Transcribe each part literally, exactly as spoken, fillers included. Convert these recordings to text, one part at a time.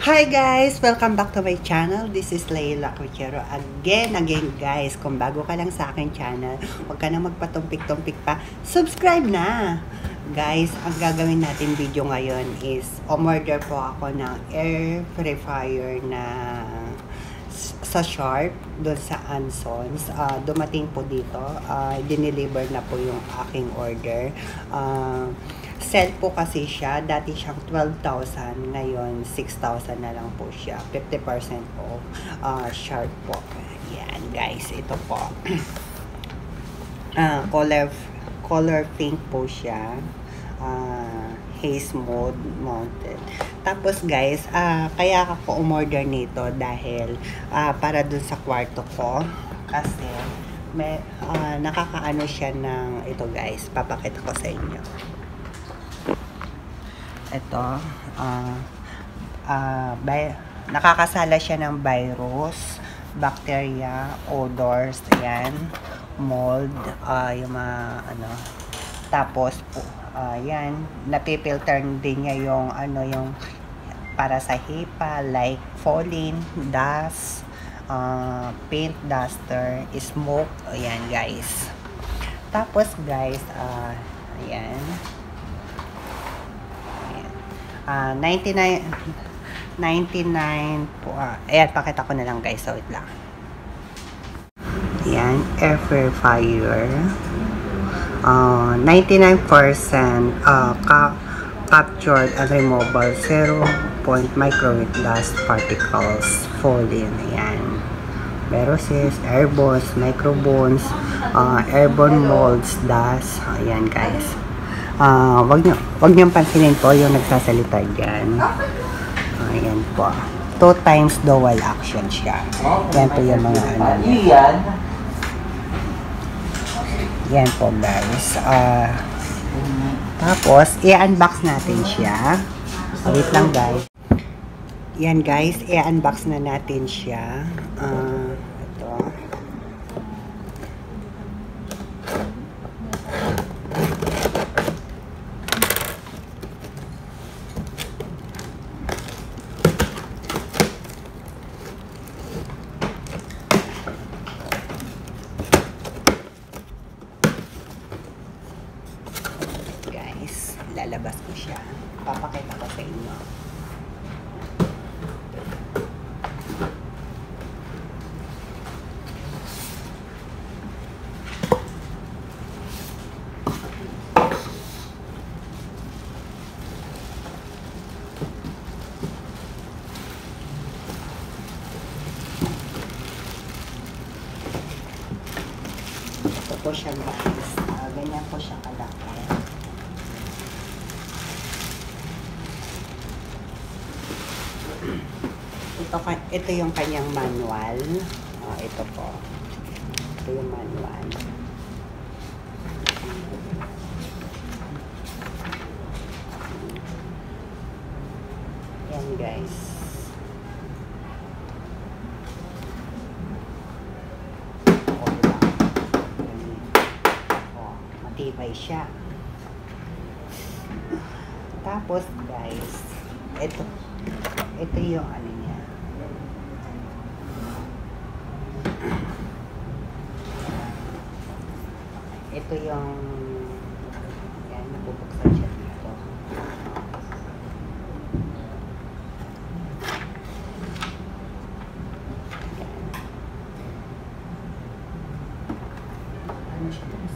Hi guys! Welcome back to my channel. This is Layla Cuchero. Again, again guys, kung bago ka lang sa akin channel, huwag ka na magpatumpik-tumpik pa. Subscribe na! Guys, ang gagawin natin video ngayon is, umorder po ako ng air purifier na sa Sharp, doon sa Ansons. Uh, dumating po dito. Uh, dineliver na po yung aking order. Uh, Sell po kasi siya. Dati siyang twelve thousand. Ngayon, six thousand na lang po siya. fifty percent po. Uh, Sharp po. Yan, guys. Ito po. uh, color, color pink po siya. Uh, Haze mode mounted. Tapos, guys, uh, kaya ako umorder nito dahil uh, para dun sa kwarto ko. Kasi, may, uh, nakakaano siya ng ito, guys. Papakita ko sa inyo. Ito, uh, uh, by, nakakasala siya ng virus, bacteria, odors, ayan, mold, uh, yung mga, ano, tapos, uh, yan, napipilter din niya yung, ano, yung, para sa Hepa, like, falling, dust, uh, paint duster, smoke, ayan, guys. Tapos, guys, uh, ayan, Uh, ninety-nine ninety-nine po. Uh, ayan, pakita ko na lang guys. So, wait lang. Ayan, Air Purifier. Uh, ninety-nine percent uh, ca captured and removable zero point microwave dust particles falling. Ayan. Viruses, airborne, microbones, uh, airborne molds, dust. Ayan guys. Uh, wag nyo, wag nyo pansinin po yung nagsasalita dyan. Ayan po. Two times dual action siya. Yan po yung mga ano. Yan po guys. Uh, tapos, i-unbox natin siya. Wait lang guys. Yan guys, i-unbox na natin siya. Uh, ito. Lalabas ko siya. Papakita ko sa inyo. Ito po siya guys. Uh, ganyan po siya kalaki. Ito, ito yung kanyang manual. Oh, ito po. Ito yung manual. Yan guys. Oh, diba? Oh, matibay siya. Tapos guys, ito ito yung ano niya. Ito yung yan, nabubuksan siya dito. Ano siya dito?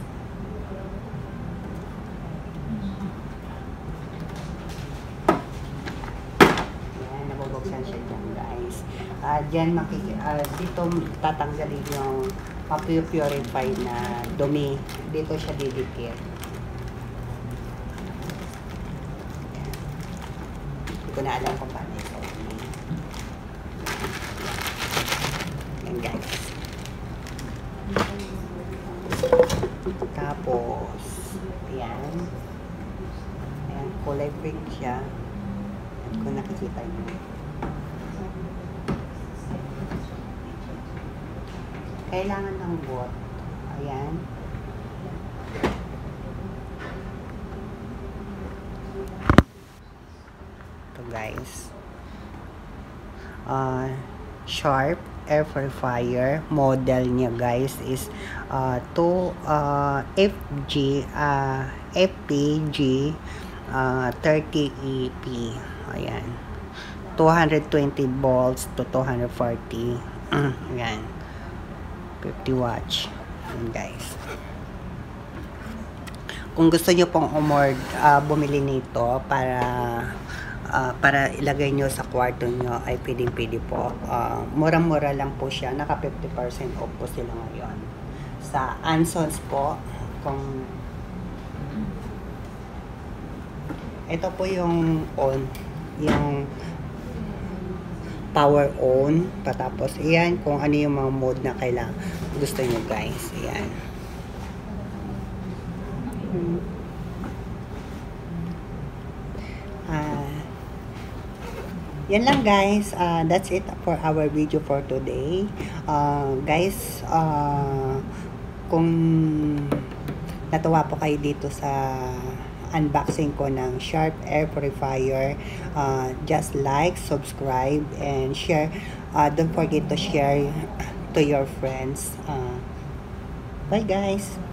Nabubuksan siya dyan guys. Uh, dyan makik uh, dito tatanggalin yung ma-purify na dumi. Dito siya didikit. Hindi ko na alam kung paano ito. Yan guys. Tapos yan. Ayan, kulay pink siya. Kung nakikita nyo. Kailangan ng bot. Ayan. Ito guys. uh, Sharp Air Purifier. Model niya guys is uh, two uh, F G uh, F P G uh, thirty E P. Ayan, two hundred twenty volts to two hundred forty. Ayan, fifty watts. Ayan guys, kung gusto nyo pong umord, uh, bumili nito para uh, para ilagay nyo sa kwarto nyo, ay pwedeng-pwede po. Uh, murang-mura lang po siya. Naka fifty percent off po sila ngayon. Sa Ansons po, kung ito po yung on, yung power on, patapos iyan kung ano yung mga mode na kailangan gusto nyo guys. Iyan. Uh, yan lang guys, uh, that's it for our video for today. Uh, guys, uh, kung natuwa po kayo dito sa unboxing ko ng Sharp Air Purifier, uh, just like, subscribe, and share. Uh, don't forget to share to your friends. Uh, bye guys.